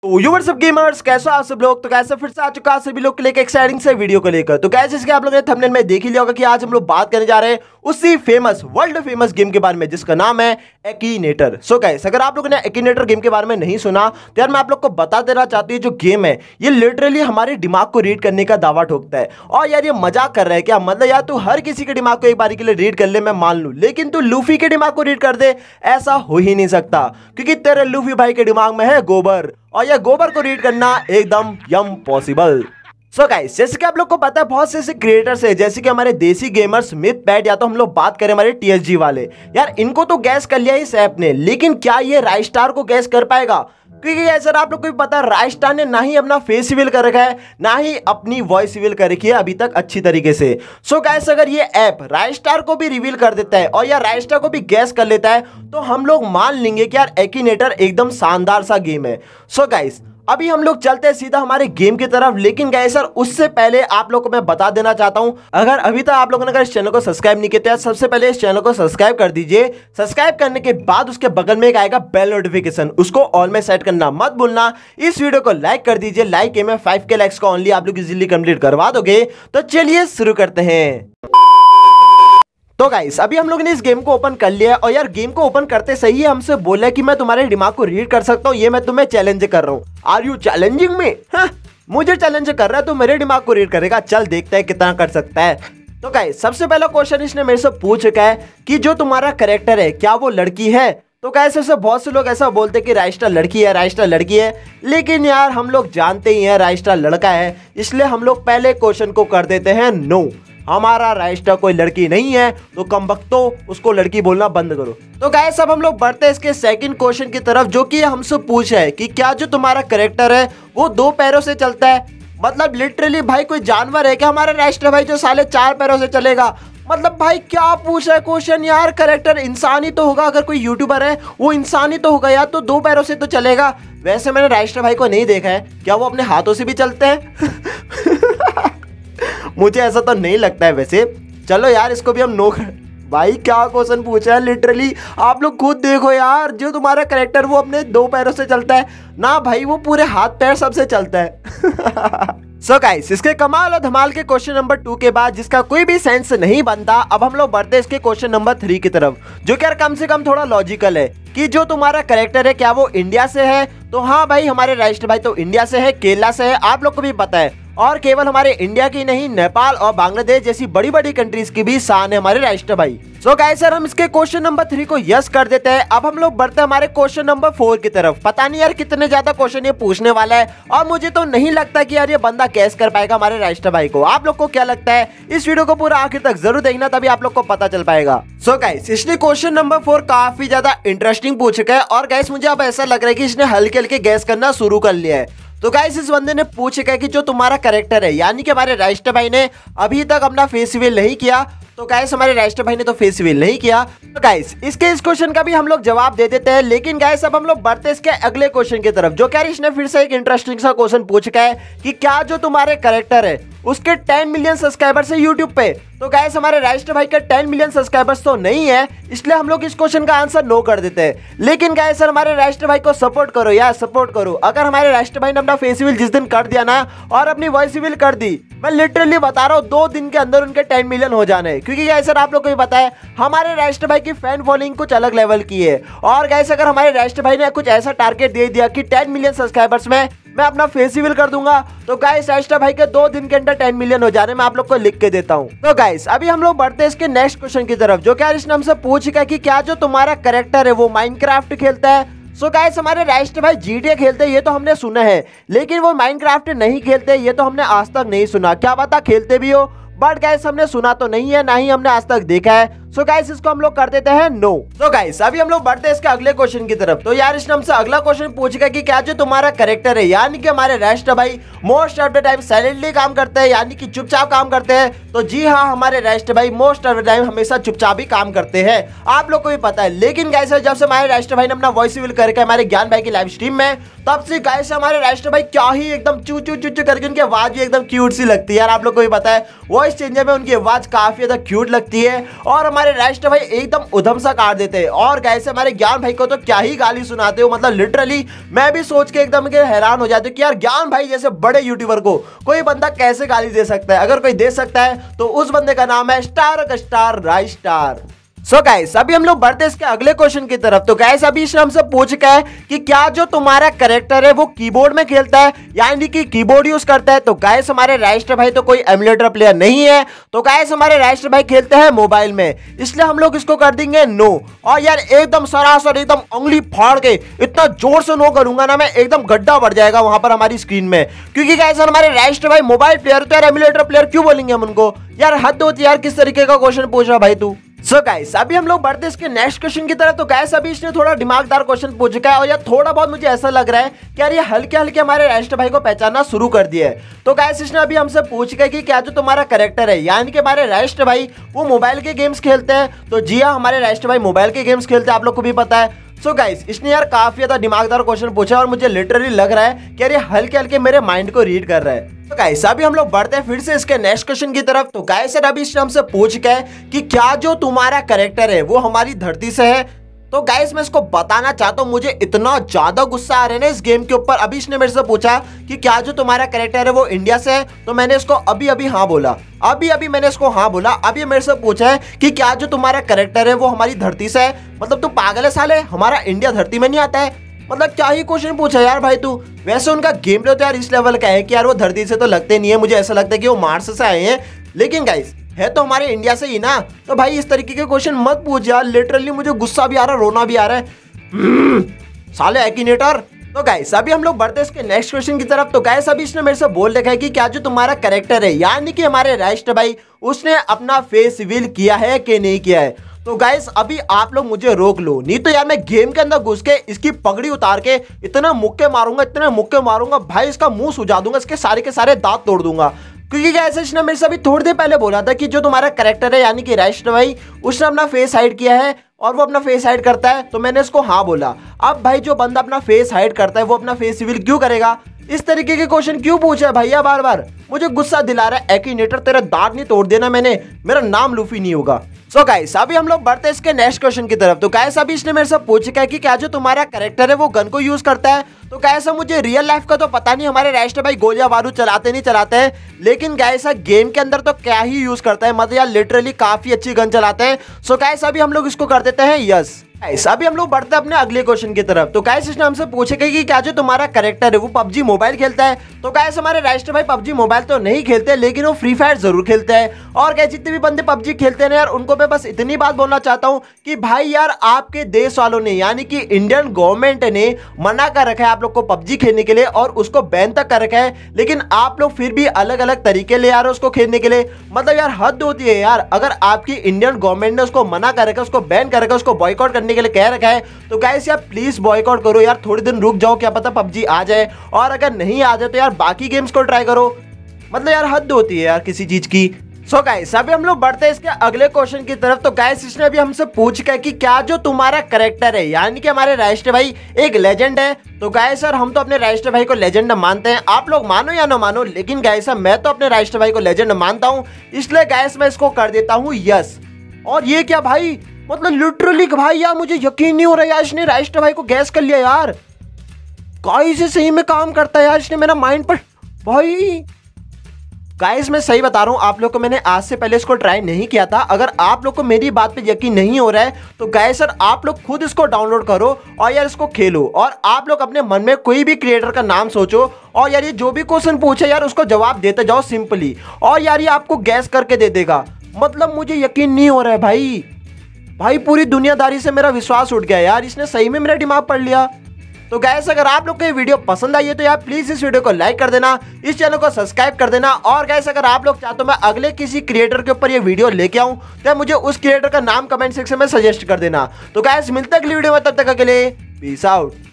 तो you WhatsApp gamers, कैसे आप सब लोग। तो कैसे फिर से आ चुका है सभी लोग के लिए एक एक्साइटिंग से वीडियो को लेकर। तो कैसे इसके आप लोगों ने थंबनेल में देख ही लिया होगा कि आज हम लोग बात करने जा रहे हैं उसी फेमस वर्ल्ड फेमस गेम के बारे में जिसका नाम है एकीनेटर। सो गाइस, अगर आप लोगों ने एकीनेटर गेम के बारे में नहीं सुना तो यार मैं आप लोग को बता देना चाहती हूँ। जो गेम है ये लिटरली हमारे दिमाग को रीड करने का दावा ठोकता है। और यार ये मजाक कर रहा है क्या? मतलब यार तू हर किसी के दिमाग को एक बारी के लिए रीड कर ले मैं मान लूं, लेकिन तू लूफी के दिमाग को रीड कर दे ऐसा हो ही नहीं सकता, क्योंकि तेरे लूफी भाई के दिमाग में है गोबर, और यह गोबर को रीड करना एकदम इम्पॉसिबल। सो गाइस, जैसे कि आप लोग को पता है बहुत से ऐसे क्रिएटर्स है जैसे कि हमारे देसी गेमर्स मिथ पैट, या तो हम लोग बात करें हमारे टीएसजी वाले। यार इनको तो गैस कर लिया इस ऐप ने, लेकिन क्या ये राइस्टार को गैस कर पाएगा? क्योंकि ऐसा आप लोग को भी पता है राइस्टार ने ना ही अपना फेस रिवील कर रखा है ना ही अपनी वॉइस रिवील कर रखी है अभी तक अच्छी तरीके से। सो गाइस, अगर ये ऐप राइस्टार को भी रिवील कर देता है और या राइस्टार को भी गैस कर लेता है तो हम लोग मान लेंगे कि यार एकीनेटर एकदम शानदार सा गेम है। सो गाइस, अभी हम लोग चलते हैं सीधा हमारे गेम की तरफ, लेकिन गाइस सर उससे पहले आप लोगों को मैं बता देना चाहता हूं, अगर अभी तक आप लोगों ने इस चैनल को सब्सक्राइब नहीं किया तो सबसे पहले इस चैनल को सब्सक्राइब कर दीजिए। सब्सक्राइब करने के बाद उसके बगल में एक आएगा बेल नोटिफिकेशन, उसको ऑल में सेट करना मत भूलना। इस वीडियो को लाइक कर दीजिए, लाइक में 5K लाइक्स को ओनली आप लोग इजीली कंप्लीट करवा दोगे। तो चलिए शुरू करते हैं। तो गाइस, अभी हम लोगों ने इस गेम को ओपन कर लिया है और यार गेम को ओपन करते सही है हमसे बोला कि मैं तुम्हारे दिमाग को रीड कर सकता हूँ, ये मैं तुम्हें चैलेंज कर रहा हूँ। Are you challenging me? मुझे चैलेंज कर रहा है तो मेरे दिमाग को रीड करेगा, चल देखते हैं कितना कर सकता है। तो गाइस, सबसे पहला क्वेश्चन इसने मेरे से पूछ रखा है कि जो तुम्हारा कैरेक्टर है क्या वो लड़की है? तो कैसे से बहुत से लोग ऐसा बोलते हैं कि राइस्टार लड़की है, राइस्टार लड़की है, लेकिन यार हम लोग जानते ही हैं राइस्टार लड़का है, इसलिए हम लोग पहले क्वेश्चन को कर देते हैं नो, हमारा राइस्टार कोई लड़की नहीं है। तो कमबख्तो उसको लड़की बोलना बंद करो। तो गाइस, अब हम लोग बढ़ते हैं इसके सेकंड क्वेश्चन की तरफ, जो कि हमसे पूछा है कि क्या जो तुम्हारा कैरेक्टर है वो 2 पैरों से चलता है? मतलब लिटरली भाई कोई जानवर है क्या हमारा राइस्टार भाई जो साले 4 पैरों से चलेगा? मतलब भाई क्या पूछ रहा है क्वेश्चन यार? कैरेक्टर इंसान ही तो होगा, अगर कोई यूट्यूबर है वो इंसान ही तो होगा यार, तो 2 पैरों से तो चलेगा। वैसे मैंने राइस्टार भाई को नहीं देखा है, क्या वो अपने हाथों से भी चलते हैं? मुझे ऐसा तो नहीं लगता है वैसे। चलो यार इसको भी हम नो कर। भाई क्या क्वेश्चन पूछा है लिटरली, आप लोग खुद देखो यार, जो तुम्हारा कैरेक्टर वो अपने 2 पैरों से चलता है ना भाई, वो पूरे हाथ पैर सबसे चलता है। सो गाइस, इसके कमाल और धमाल के क्वेश्चन नंबर 2 के बाद जिसका कोई भी सेंस नहीं बनता, अब हम लोग बढ़ते हैं इसके क्वेश्चन नंबर 3 की तरफ, जो कि यार कम से कम थोड़ा लॉजिकल है कि जो तुम्हारा कैरेक्टर है क्या वो इंडिया से है? तो हाँ भाई, हमारे राइस्टार भाई तो इंडिया से है, केरला से है, आप लोग को भी पता है। और केवल हमारे इंडिया की नहीं, नेपाल और बांग्लादेश जैसी बड़ी बड़ी कंट्रीज की भी शान है हमारे राइस्टार भाई। सो गाइस सर, हम इसके क्वेश्चन नंबर 3 को यस कर देते हैं। अब हम लोग बढ़ते हैं हमारे क्वेश्चन नंबर 4 की तरफ। पता नहीं यार कितने ज्यादा क्वेश्चन ये पूछने वाला है, और मुझे तो नहीं लगता कि यार ये बंदा कैस कर पाएगा हमारे राइस्टार भाई को। आप लोग को क्या लगता है? इस वीडियो को पूरा आखिर तक जरूर देखना, तभी आप लोग को पता चल पाएगा। सो गाइस, इसने क्वेश्चन नंबर 4 काफी ज्यादा इंटरेस्टिंग पूछ रखा है, और गाइस मुझे अब ऐसा लग रहा है कि इसने हल्के हल्के गैस करना शुरू कर लिया है। तो गाइस, इस बंदे ने पूछ रखा है कि जो तुम्हारा कैरेक्टर है, यानी कि हमारे राइस्टार भाई ने अभी तक अपना फेस रिवील नहीं किया। तो गाइस, हमारे राइस्टार भाई ने तो फेस रिवील नहीं किया। तो गाइस, इसके इस क्वेश्चन का भी हम लोग जवाब दे देते हैं, लेकिन गाइस अब हम लोग बढ़ते हैं इसके अगले क्वेश्चन की तरफ, जो क्या इसने फिर से एक इंटरेस्टिंग सा क्वेश्चन पूछ रखा है कि क्या जो तुम्हारे कैरेक्टर है उसके 10 मिलियन सब्सक्राइबर्स है यूट्यूब पे? तो गाइस, हमारे राइस्टार भाई का 10 मिलियन सब्सक्राइबर्स तो नहीं है, इसलिए हम लोग इस क्वेश्चन का आंसर नो कर देते हैं। लेकिन गाइस सर, हमारे राइस्टार भाई को सपोर्ट करो यार, सपोर्ट करो। अगर हमारे राइस्टार भाई ने अपना फेस रिवील जिस दिन कर दिया ना और अपनी वॉइस रिवील कर दी, मैं लिटरली बता रहा हूँ 2 दिन के अंदर उनके 10 मिलियन हो जाने हैं। क्योंकि गाइस सर, आप लोग को भी पता है हमारे राइस्टार भाई की फैन फॉलोइंग कुछ अलग लेवल की है। और गाइस, अगर हमारे राइस्टार भाई ने कुछ ऐसा टारगेट दे दिया कि 10 मिलियन सब्सक्राइबर्स में मैं अपना फेस रिवील कर दूंगा, तो गाइस राइस्टार भाई के 2 दिन के अंदर 10 मिलियन हो जाने, मैं आप लोग को लिख के देता हूँ। तो गाइस, अभी हम लोग बढ़ते हैं इसके नेक्स्ट क्वेश्चन की तरफ, जो क्या इसने हमसे पूछ रखा है कि क्या जो तुम्हारा कैरेक्टर है वो माइनक्राफ्ट खेलता है? सो गाइस, हमारे राइस्टार भाई GTA खेलते हैं ये तो हमने सुना है, लेकिन वो माइनक्राफ्ट नहीं खेलते ये तो हमने आज तक नहीं सुना। क्या पता खेलते भी हो, बट गाइस हमने सुना तो नहीं है, ना ही हमने आज तक देखा है। सो गाइस, इसको हम लोग कर देते हैं नो। तो गाइस, अभी हम लोग बढ़ते हैं इसके अगले क्वेश्चन की तरफ। तो यार इसने हमसे अगला क्वेश्चन पूछेगा कि क्या जो तुम्हारा कैरेक्टर है, यानी कि हमारे राइस्टार भाई most of the time silently काम करते हैं, यानी कि चुपचाप काम करते हैं? तो जी हाँ, हमारे राइस्टार भाई मोस्ट ऑफ द टाइम हमेशा चुपचाप ही काम करते हैं, आप लोग को भी पता है। लेकिन गाइस जब से हमारे राइस्टार भाई ने अपना वॉइस रिवील करके हमारे ज्ञान भाई की लाइव स्ट्रीम में, तब से गाइस हमारे राइस्टार भाई क्या ही एकदम चू चू चू चू करके उनकी आवाज भी एकदम क्यूट सी लगती है यार, आप लोग को भी पता है। वॉइस चेंजर में उनकी आवाज काफी ज्यादा क्यूट लगती है, और हमारे राष्ट्र भाई एकदम उधम सा काट देते हैं और गैस हमारे ज्ञान भाई को तो क्या ही गाली सुनाते हो। मतलब लिटरली मैं भी सोच के एकदम के हैरान हो जाते कि यार ज्ञान भाई जैसे बड़े यूट्यूबर को कोई बंदा कैसे गाली दे सकता है। अगर कोई दे सकता है तो उस बंदे का नाम है star rice star. So guys अभी हम लोग बढ़ते हैं इसके अगले क्वेश्चन की तरफ। तो गाइस अभी इसने हमसे पूछ चुका है कि क्या जो तुम्हारा कैरेक्टर है वो कीबोर्ड में खेलता है यानी कि कीबोर्ड यूज करता है। तो गाइस हमारे राष्ट्र भाई तो कोई एमुलेटर प्लेयर नहीं है। तो गाइस हमारे राष्ट्र भाई खेलते हैं मोबाइल में, इसलिए हम लोग इसको कर देंगे नो। और यार एकदम सरासर एकदम उंगली फाड़ के इतना जोर से नो करूंगा ना मैं, एकदम गड्ढा बढ़ जाएगा वहां पर हमारी स्क्रीन में। क्योंकि गाइस हमारे राष्ट्र भाई मोबाइल प्लेयर तो यार एमुलेटर प्लेयर क्यों बोलेंगे हम उनको? यार हद होती है यार, किस तरीके का क्वेश्चन पूछ रहा भाई तू। सो गाइस अभी हम लोग बढ़ते इसके नेक्स्ट क्वेश्चन की तरफ। तो गाइस अभी इसने थोड़ा दिमागदार क्वेश्चन पूछ चुका है और यार थोड़ा बहुत मुझे ऐसा लग रहा है कि यार ये हल्के हल्के हमारे राष्ट्र भाई को पहचानना शुरू कर दिया है। तो गाइस इसने अभी हमसे पूछ चुका है कि क्या जो तुम्हारा कैरेक्टर है यानी कि हमारे राष्ट्र भाई वो मोबाइल के गेम्स खेलते हैं। तो जी हाँ, हमारे राष्ट्र भाई मोबाइल के गेम्स खेलते हैं, आप लोग को भी पता है। सो गाइस इसने यार काफी ज्यादा दिमागदार क्वेश्चन पूछा और मुझे लिटरली लग रहा है कि यार ये हल्के हल्के मेरे माइंड को रीड कर रहा है। तो गाइस अभी हम लोग बढ़ते हैं फिर से इसके नेक्स्ट क्वेश्चन की तरफ। तो गाइस सर अभी इसने हमसे पूछ चुका है कि क्या जो तुम्हारा कैरेक्टर है वो हमारी धरती से है। तो गाइस मैं इसको बताना चाहता हूँ, मुझे इतना ज्यादा गुस्सा आ रहा है ना इस गेम के ऊपर। अभी इसने मेरे से पूछा कि क्या जो तुम्हारा कैरेक्टर है वो इंडिया से है। तो मैंने इसको अभी अभी हाँ बोला, अभी मैंने इसको हाँ बोला। अभी मेरे से पूछा है कि क्या जो तुम्हारा कैरेक्टर है वो हमारी धरती से है। मतलब तू पागल है साले, हमारा इंडिया धरती में नहीं आता है? मतलब क्या ही क्वेश्चन पूछा यार भाई तू। वैसे उनका गेम प्ले तो यार इस लेवल का है कि यार वो धरती से तो लगते नहीं है, मुझे ऐसा लगता है कि वो मार्स से आए हैं। लेकिन गाइस है तो हमारे इंडिया से ही ना। तो भाई इस तरीके के क्वेश्चन मत पूछ यार, लिटरली मुझे गुस्सा भी आ रहा है, रोना भी आ रहा है साले एक्टिनेटर। तो गाइस अभी हम लोग बढ़ते हैं इसके नेक्स्ट क्वेश्चन की तरफ। तो गाइस अभी इसने मेरे से बोल रखा है कि क्या जो तुम्हारा कैरेक्टर है यानी कि हमारे राष्ट्र भाई उसने अपना फेस रिवील किया है कि नहीं किया है। तो गाइस अभी आप लोग मुझे रोक लो, नहीं तो यार मैं गेम के अंदर घुस के इसकी पगड़ी उतार के इतना मुक्के मारूंगा भाई, इसका मुंह सुझा दूंगा, इसके सारे दांत तोड़ दूंगा। क्योंकि गाइस इसने मेरे से अभी थोड़ी देर पहले बोला था कि जो तुम्हारा कैरेक्टर है यानी कि राष्ट्र भाई उसने अपना फेस हाइड किया है और वो अपना फेस हाइड करता है। तो मैंने इसको हाँ बोला। अब भाई जो बंदा अपना फेस हाइड करता है वो अपना फेस रिवील क्यों करेगा? इस तरीके के क्वेश्चन क्यों पूछा है भैया बार बार? मुझे गुस्सा दिला रहा है एक्टिनेटर, तेरा दांत नहीं तोड़ देना मैंने, मेरा नाम लूफी नहीं होगा। सो गाइस अभी हम लोग बढ़ते हैं इसके नेक्स्ट क्वेश्चन की तरफ। तो गाइस अभी इसने मेरे से पूछा है कि क्या जो तुम्हारा कैरेक्टर है वो गन को यूज करता है। तो गाइस मुझे रियल लाइफ का तो पता नहीं, हमारे राष्ट्र भाई गोलियां बारूद चलाते नहीं चलाते हैं, लेकिन गाइस गेम के अंदर तो क्या ही यूज करता है, मतलब यार लिटरली काफी अच्छी गन चलाते हैं। सो गाइस अभी हम लोग इसको कर देते हैं यस। गाइस अभी हम लोग बढ़ते हैं अपने अगले क्वेश्चन की तरफ। तो गाइस इसने हमसे पूछेगा कि क्या जो तुम्हारा कैरेक्टर है वो पबजी मोबाइल खेलता है। तो गाइस हमारे राष्ट्र भाई पबजी मोबाइल तो नहीं खेलते, लेकिन वो फ्री फायर जरूर खेलते हैं। और गाइस जितने भी बंदे पबजी खेलते हैं यार उनको मैं बस इतनी बात बोलना चाहता हूँ कि भाई यार आपके देश वालों ने यानी कि इंडियन गवर्नमेंट ने मना कर रखा है आप लोग को पबजी खेलने के लिए और उसको बैन तक कर रखा है, लेकिन आप लोग फिर भी अलग अलग तरीके ले आ रहे हो उसको खेलने के लिए। मतलब यार हद होती है यार, अगर आपकी इंडियन गवर्नमेंट ने उसको मना कर रखा है, उसको बैन कर रखा है, उसको बॉयकॉट करने के लिए कह रखा है, तो गाइस यार प्लीज बॉयकॉट करो यार, थोड़े दिन रुक जाओ, क्या पता पबजी आ जाए। और अगर नहीं आ जाए तो यार बाकी गेम्स को ट्राई करो। मतलब यार हद होती है यार किसी चीज की। सो गाइस अभी हम लोग बढ़ते हैं इसके अगले क्वेश्चन की तरफ। तो गाइस इसने अभी हमसे पूछा है कि क्या जो तुम्हारा कैरेक्टर है यानी कि हमारे राष्ट्र भाई एक लेजेंड है। तो गाइस सर हम तो अपने राष्ट्र भाई को लेजेंड मानते हैं, आप लोग मानो या ना मानो, लेकिन गाइस सर मैं तो अपने राष्ट्र भाई को लेजेंड मानता हूं, इसलिए गाइस मैं इसको कर देता हूं यस। और ये क्या भाई, मतलब लिटरली भाई यार मुझे यकीन नहीं हो रहा यार, इसने राष्ट्र भाई को गैस कर लिया यार। गाइस ये सही में काम करता है यार, इसने मेरा माइंड पर भाई। गाइस मैं सही बता रहा हूँ आप लोग को, मैंने आज से पहले इसको ट्राई नहीं किया था। अगर आप लोग को मेरी बात पे यकीन नहीं हो रहा है तो गाइस सर आप लोग खुद इसको डाउनलोड करो और यार इसको खेलो। और आप लोग अपने मन में कोई भी क्रिएटर का नाम सोचो और यार ये जो भी क्वेश्चन पूछे यार उसको जवाब देते जाओ सिंपली, और यार ये आपको गैस करके दे देगा। मतलब मुझे यकीन नहीं हो रहा है भाई पूरी दुनियादारी से मेरा विश्वास उठ गया यार, इसने सही में मेरा दिमाग पढ़ लिया। तो गाइस अगर आप लोग को ये वीडियो पसंद आई है तो यार प्लीज इस वीडियो को लाइक कर देना, इस चैनल को सब्सक्राइब कर देना। और गाइस अगर आप लोग चाहते हो मैं अगले किसी क्रिएटर के ऊपर ये वीडियो लेके आऊं तो मुझे उस क्रिएटर का नाम कमेंट सेक्शन में सजेस्ट कर देना। तो गाइस मिलते हैं अगली वीडियो में, तब तक के लिए पीस आउट।